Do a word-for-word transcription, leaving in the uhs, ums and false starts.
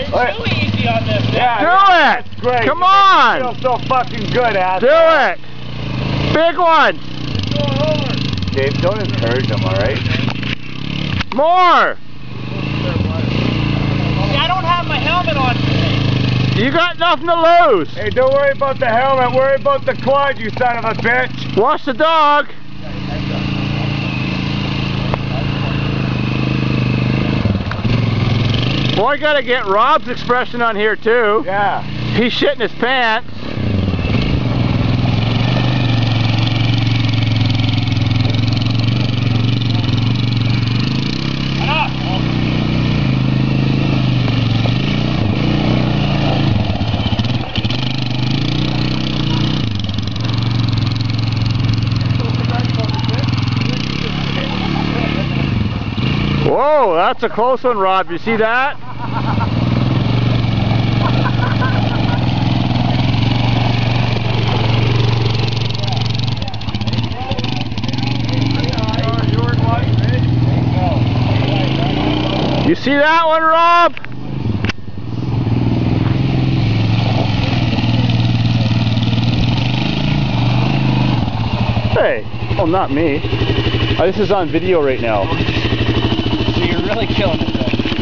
Hey, too easy on this. Yeah, Do yeah, it! That's great. Come You on! feel so fucking good, ass. Do it! Big one! Dave, don't encourage him, alright? More! See, I don't have my helmet on today. You got nothing to lose. Hey, don't worry about the helmet. Worry about the quad, you son of a bitch. Watch the dog. Boy, I gotta get Rob's expression on here too. Yeah. He's shitting his pants. Whoa, that's a close one, Rob. You see that? You see that one, Rob? Hey, oh, not me. Oh, this is on video right now. So you're really killing it.